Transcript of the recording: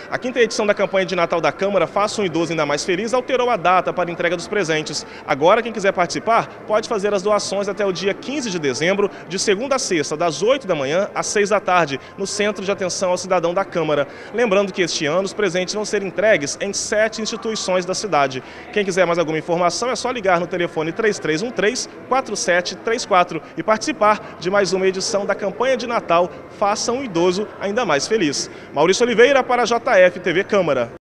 A quinta edição da campanha de Natal da Câmara Faça um Idoso Ainda Mais Feliz alterou a data para a entrega dos presentes. Agora, quem quiser participar pode fazer as doações até o dia 15 de dezembro, de segunda a sexta, das 8 da manhã às 6 da tarde, no Centro de Atenção ao Cidadão da Câmara. Lembrando que este ano os presentes vão ser entregues em 7 instituições da cidade. Quem quiser mais alguma informação é só ligar no telefone 3313-4734 e participar de mais uma edição da campanha de Natal Faça um Idoso Ainda Mais Feliz. Maurício Oliveira para a JF TV Câmara.